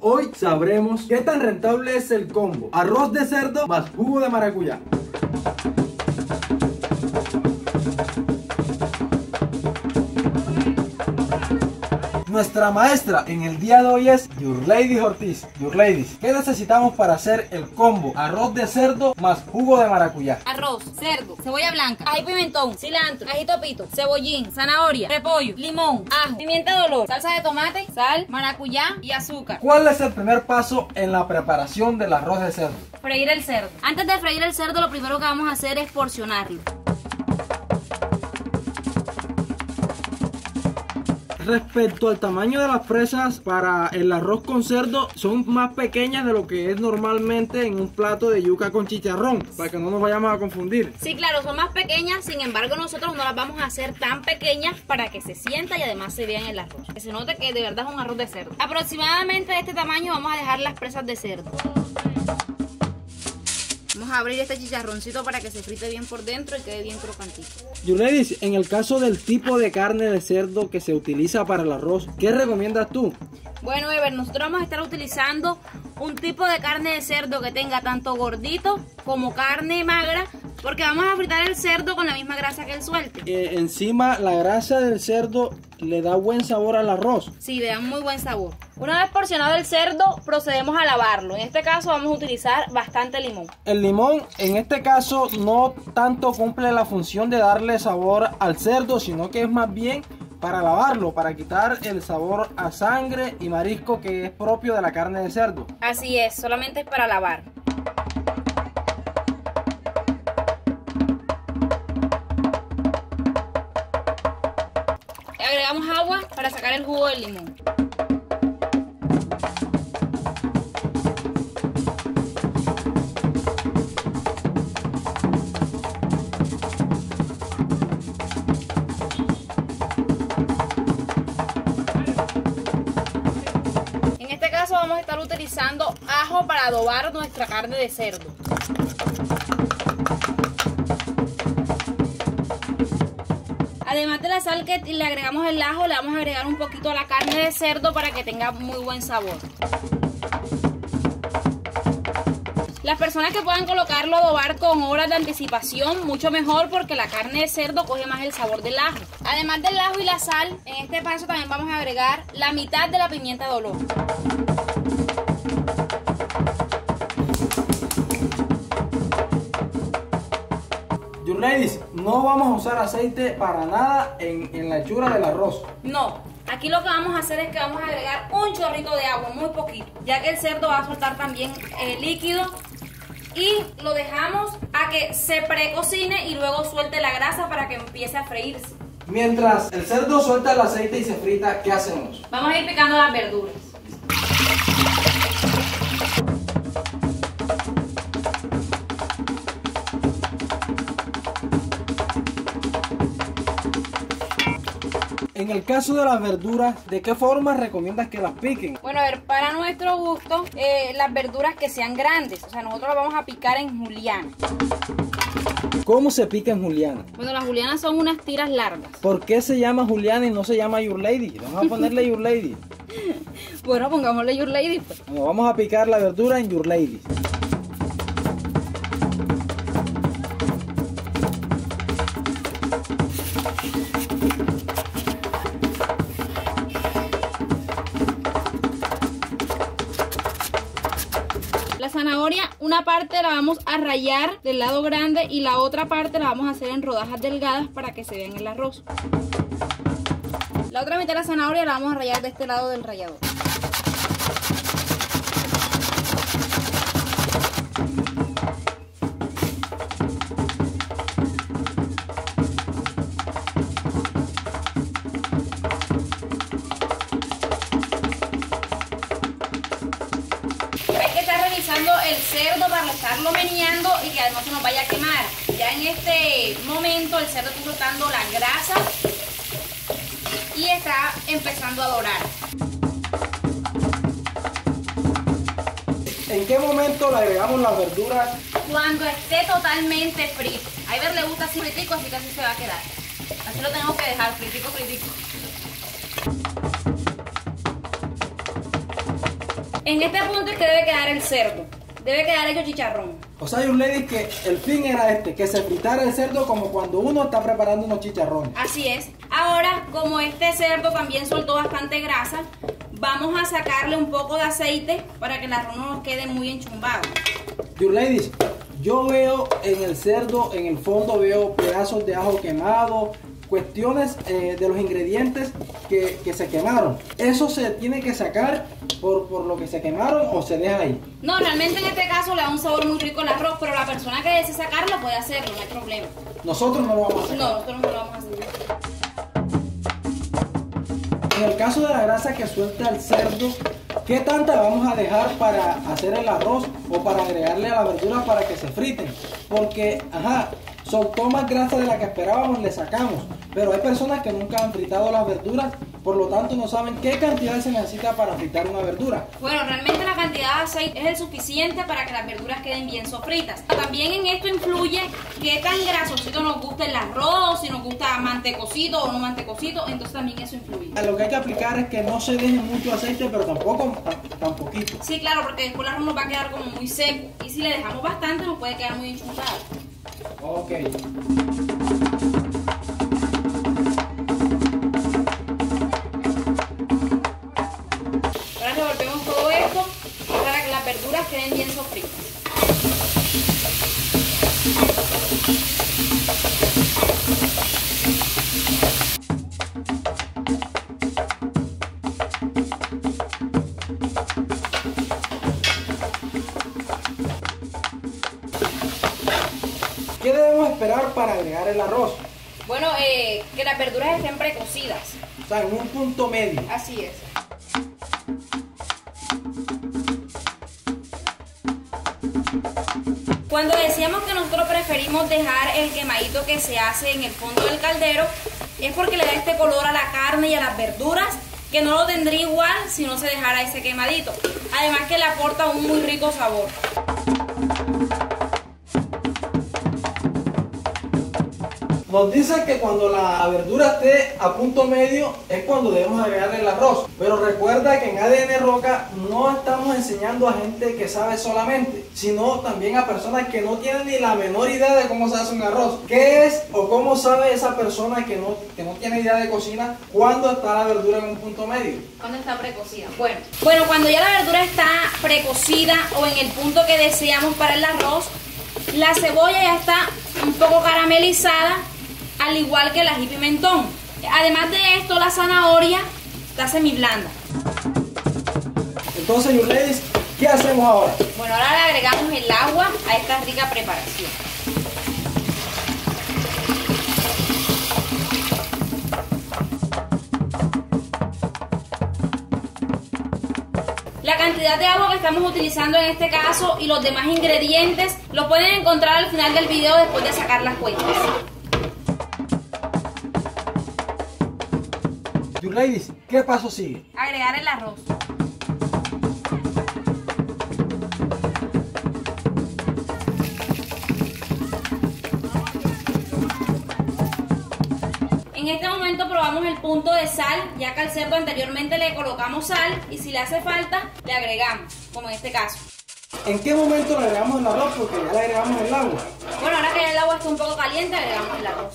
Hoy sabremos qué tan rentable es el combo arroz de cerdo más jugo de maracuyá. Nuestra maestra en el día de hoy es Yurleidis Ortiz. Yurleidis, ¿qué necesitamos para hacer el combo arroz de cerdo más jugo de maracuyá? Arroz, cerdo, cebolla blanca, ají pimentón, cilantro, ajito pito, cebollín, zanahoria, repollo, limón, ajo, pimienta de olor, salsa de tomate, sal, maracuyá y azúcar. ¿Cuál es el primer paso en la preparación del arroz de cerdo? Freír el cerdo. Antes de freír el cerdo, lo primero que vamos a hacer es porcionarlo. Respecto al tamaño de las presas para el arroz con cerdo, son más pequeñas de lo que es normalmente en un plato de yuca con chicharrón, para que no nos vayamos a confundir. Sí, claro, son más pequeñas, sin embargo nosotros no las vamos a hacer tan pequeñas para que se sienta y además se vea en el arroz, que se note que de verdad es un arroz de cerdo. Aproximadamente de este tamaño vamos a dejar las presas de cerdo. Vamos a abrir este chicharroncito para que se frite bien por dentro y quede bien crocantito. Yurleidis, en el caso del tipo de carne de cerdo que se utiliza para el arroz, ¿qué recomiendas tú? Bueno, Ever, nosotros vamos a estar utilizando un tipo de carne de cerdo que tenga tanto gordito como carne magra, porque vamos a fritar el cerdo con la misma grasa que él suelte. Encima, la grasa del cerdo le da buen sabor al arroz. Sí, le da muy buen sabor. Una vez porcionado el cerdo, procedemos a lavarlo. En este caso vamos a utilizar bastante limón. El limón, en este caso, no tanto cumple la función de darle sabor al cerdo, sino que es más bien para lavarlo, para quitar el sabor a sangre y marisco que es propio de la carne de cerdo. Así es, solamente es para lavar. Agregamos agua para sacar el jugo del limón. En este caso vamos a estar utilizando ajo para adobar nuestra carne de cerdo. Además de la sal que le agregamos el ajo, le vamos a agregar un poquito a la carne de cerdo para que tenga muy buen sabor. Las personas que puedan colocarlo a adobar con horas de anticipación, mucho mejor, porque la carne de cerdo coge más el sabor del ajo. Además del ajo y la sal, en este paso también vamos a agregar la mitad de la pimienta de olor. Yurleidis, no vamos a usar aceite para nada en la hechura del arroz. No, aquí lo que vamos a hacer es que vamos a agregar un chorrito de agua, muy poquito, ya que el cerdo va a soltar también líquido, y lo dejamos a que se precocine y luego suelte la grasa para que empiece a freírse. Mientras el cerdo suelta el aceite y se frita, ¿qué hacemos? Vamos a ir picando las verduras. En el caso de las verduras, ¿de qué forma recomiendas que las piquen? Bueno, a ver, para nuestro gusto, las verduras que sean grandes, o sea, nosotros las vamos a picar en juliana. ¿Cómo se pica en juliana? Bueno, las julianas son unas tiras largas. ¿Por qué se llama juliana y no se llama Yurleidis? Vamos a ponerle Yurleidis. Bueno, pongámosle Yurleidis, pues. Bueno, vamos a picar la verdura en Yurleidis. La zanahoria, una parte la vamos a rallar del lado grande y la otra parte la vamos a hacer en rodajas delgadas para que se vea en el arroz. La otra mitad de la zanahoria la vamos a rallar de este lado del rallador. El cerdo para estarlo meneando y que no se nos vaya a quemar. Ya en este momento el cerdo está soltando la grasa y está empezando a dorar. ¿En qué momento le agregamos las verduras? Cuando esté totalmente frito. A Iber le gusta así fritico, así que así se va a quedar. Así lo tenemos que dejar, fritico, fritico. En este punto es que debe quedar el cerdo. Debe quedar hecho chicharrón. O sea, Yurlady, que el fin era este, que se fritara el cerdo como cuando uno está preparando unos chicharrones. Así es. Ahora, como este cerdo también soltó bastante grasa, vamos a sacarle un poco de aceite para que el arroz no nos quede muy enchumbado. Yurlady, yo veo en el cerdo, en el fondo veo pedazos de ajo quemado, cuestiones de los ingredientes que se quemaron. ¿Eso se tiene que sacar por lo que se quemaron o se deja ahí? No, realmente en este caso le da un sabor muy rico al arroz, pero la persona que desee sacarlo puede hacerlo, no hay problema. Nosotros no lo vamos a hacer. No, nosotros no lo vamos a hacer. En el caso de la grasa que suelta el cerdo, ¿qué tanta vamos a dejar para hacer el arroz o para agregarle a la verdura para que se friten? Porque, soltó más grasa de la que esperábamos, le sacamos. Pero hay personas que nunca han fritado las verduras, por lo tanto no saben qué cantidad se necesita para fritar una verdura. Bueno, realmente la cantidad de aceite es el suficiente para que las verduras queden bien sofritas. También en esto influye qué tan grasosito nos gusta el arroz, si nos gusta mantecosito o no mantecosito, entonces también eso influye. Lo que hay que aplicar es que no se deje mucho aceite, pero tampoco tan poquito. Sí, claro, porque después el arroz nos va a quedar como muy seco. Y si le dejamos bastante nos puede quedar muy enchumbado. Ok. Ahora revolvemos todo esto para que las verduras queden bien sofritas. ¿Qué debemos esperar para agregar el arroz? Bueno, que las verduras estén precocidas. O sea, en un punto medio. Así es. Cuando decíamos que nosotros preferimos dejar el quemadito que se hace en el fondo del caldero, es porque le da este color a la carne y a las verduras, que no lo tendría igual si no se dejara ese quemadito. Además que le aporta un muy rico sabor. Nos dicen que cuando la verdura esté a punto medio es cuando debemos agregarle el arroz. Pero recuerda que en ADN Roca no estamos enseñando a gente que sabe solamente, sino también a personas que no tienen ni la menor idea de cómo se hace un arroz. ¿Qué es o cómo sabe esa persona que no tiene idea de cocina cuándo está la verdura en un punto medio? ¿Cuándo está precocida? Bueno, cuando ya la verdura está precocida o en el punto que deseamos para el arroz, la cebolla ya está un poco caramelizada, al igual que el ají pimentón. Además de esto, la zanahoria está semiblanda. Entonces, Yurlady, ¿qué hacemos ahora? Bueno, ahora le agregamos el agua a esta rica preparación. La cantidad de agua que estamos utilizando en este caso y los demás ingredientes lo pueden encontrar al final del video después de sacar las cuentas. Yurlady, ¿qué paso sigue? Agregar el arroz. En este momento probamos el punto de sal, ya que al cerdo anteriormente le colocamos sal y si le hace falta le agregamos, como en este caso. ¿En qué momento le agregamos el arroz? Porque ya le agregamos el agua. Bueno, ahora que ya el agua está un poco caliente, agregamos el arroz.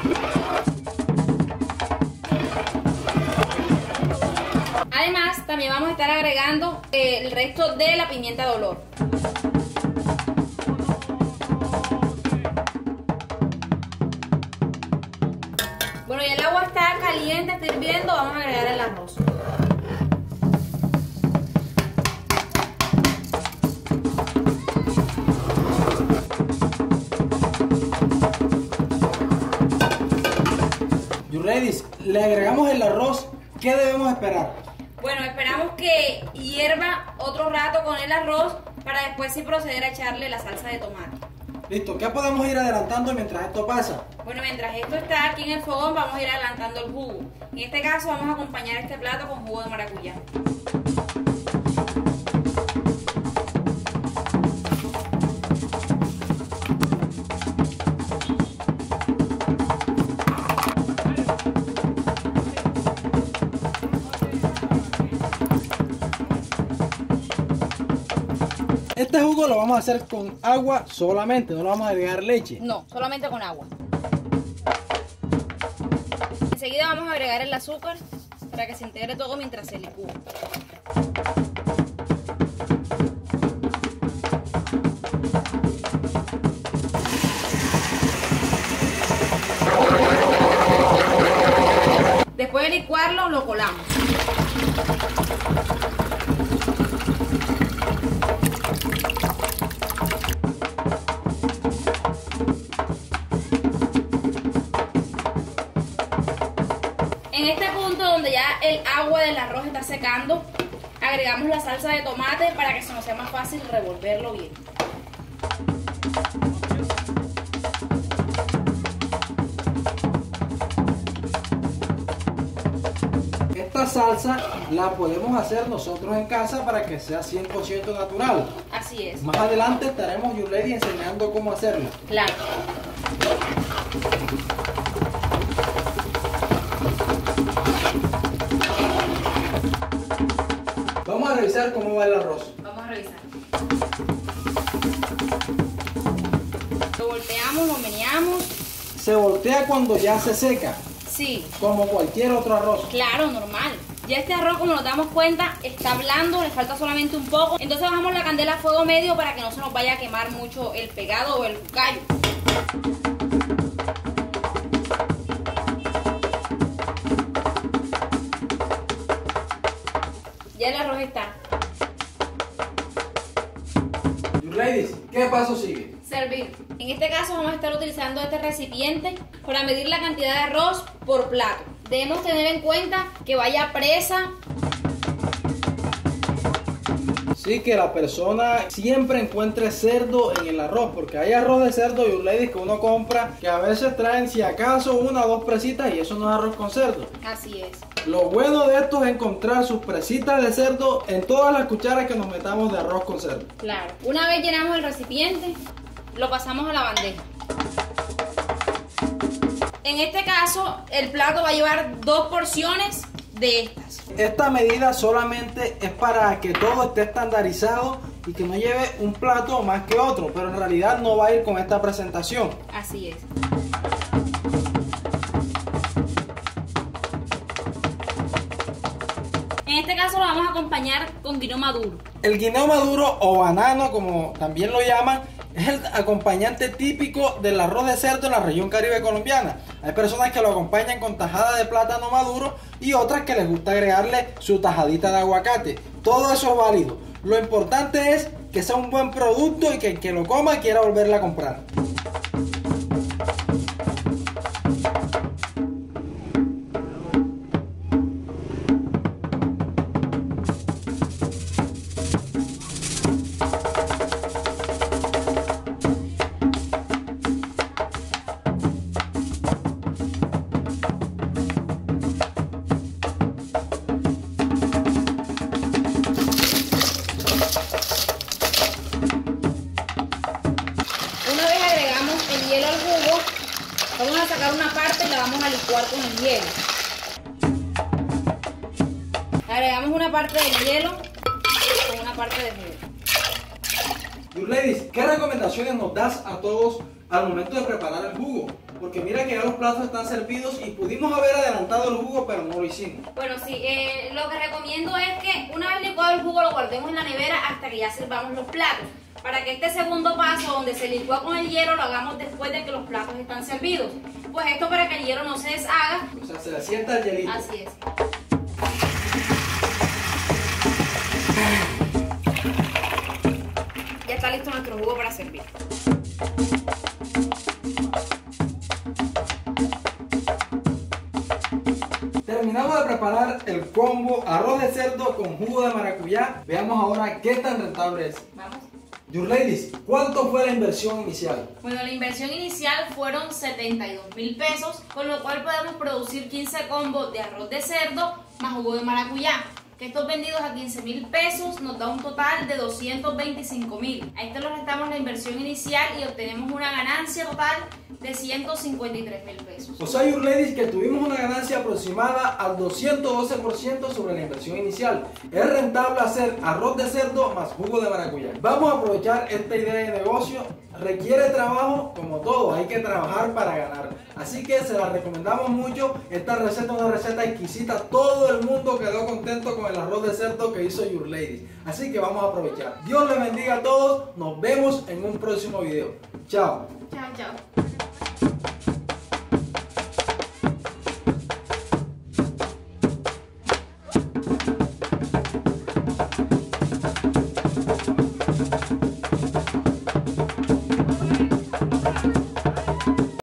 Además, también vamos a estar agregando el resto de la pimienta de olor. Bueno, y el agua está caliente, está hirviendo, vamos a agregar el arroz. Yurlady, le agregamos el arroz, ¿qué debemos esperar? Bueno, esperamos que hierva otro rato con el arroz para después sí proceder a echarle la salsa de tomate. Listo, ¿qué podemos ir adelantando mientras esto pasa? Bueno, mientras esto está aquí en el fogón vamos a ir adelantando el jugo. En este caso vamos a acompañar este plato con jugo de maracuyá. Este jugo lo vamos a hacer con agua solamente, no le vamos a agregar leche. No, solamente con agua. Enseguida vamos a agregar el azúcar para que se integre todo mientras se licúa. Después de licuarlo, lo colamos. En este punto donde ya el agua del arroz está secando, agregamos la salsa de tomate para que se nos sea más fácil revolverlo bien. Esta salsa la podemos hacer nosotros en casa para que sea 100% natural. Así es. Más adelante estaremos Yurlady enseñando cómo hacerla. Claro. Vamos a revisar cómo va el arroz. Vamos a revisar. Lo volteamos, lo meneamos. Se voltea cuando ya se seca, Sí, como cualquier otro arroz. claro, normal. Ya este arroz, como nos damos cuenta, está blando, le falta solamente un poco. Entonces bajamos la candela a fuego medio para que no se nos vaya a quemar mucho el pegado o el callo. Ya el arroz está. Ladies, ¿qué paso sigue? Servir. En este caso vamos a estar utilizando este recipiente para medir la cantidad de arroz por plato. Debemos tener en cuenta que vaya presa. Sí, que la persona siempre encuentre cerdo en el arroz, porque hay arroz de cerdo y ladies que uno compra que a veces traen si acaso una o dos presitas y eso no es arroz con cerdo. Así es. Lo bueno de esto es encontrar sus presitas de cerdo en todas las cucharas que nos metamos de arroz con cerdo. Claro. Una vez llenamos el recipiente, lo pasamos a la bandeja. En este caso, el plato va a llevar 2 porciones de estas. Esta medida solamente es para que todo esté estandarizado y que no lleve un plato más que otro, pero en realidad no va a ir con esta presentación. Así es. En este caso lo vamos a acompañar con guineo maduro. El guineo maduro o banano, como también lo llaman, es el acompañante típico del arroz de cerdo en la región caribe colombiana. Hay personas que lo acompañan con tajada de plátano maduro y otras que les gusta agregarle su tajadita de aguacate. Todo eso es válido. Lo importante es que sea un buen producto y que el que lo coma quiera volverla a comprar. Vamos a sacar una parte y la vamos a licuar con el hielo. Agregamos una parte del hielo con una parte del jugo. Ladies, ¿qué recomendaciones nos das a todos al momento de preparar el jugo? Porque mira que ya los platos están servidos y pudimos haber adelantado el jugo, pero no lo hicimos. Bueno, sí, lo que recomiendo es que una vez licuado el jugo lo guardemos en la nevera hasta que ya sirvamos los platos. Para que este segundo paso, donde se licúa con el hielo, lo hagamos después de que los platos están servidos. Pues esto para que el hielo no se deshaga. O sea, se le sienta el hielito. Así es. Ya está listo nuestro jugo para servir. Terminamos de preparar el combo arroz de cerdo con jugo de maracuyá. Veamos ahora qué tan rentable es. Vamos. Ladies, ¿cuánto fue la inversión inicial? Bueno, la inversión inicial fueron 72.000 pesos, con lo cual podemos producir 15 combos de arroz de cerdo más jugo de maracuyá. que estos vendidos a 15.000 pesos nos da un total de 225.000. A esto le restamos la inversión inicial y obtenemos una ganancia total de 153.000 pesos. O sea, Your Ladies, que tuvimos una ganancia aproximada al 212% sobre la inversión inicial. Es rentable hacer arroz de cerdo más jugo de maracuyá. Vamos a aprovechar esta idea de negocio. Requiere trabajo, como todo, hay que trabajar para ganar. Así que se la recomendamos mucho. Esta receta es una receta exquisita. Todo el mundo quedó contento con el arroz de cerdo que hizo Your Ladies. Así que vamos a aprovechar. Dios les bendiga a todos. Nos vemos en un próximo video. Chao. Chao, chao.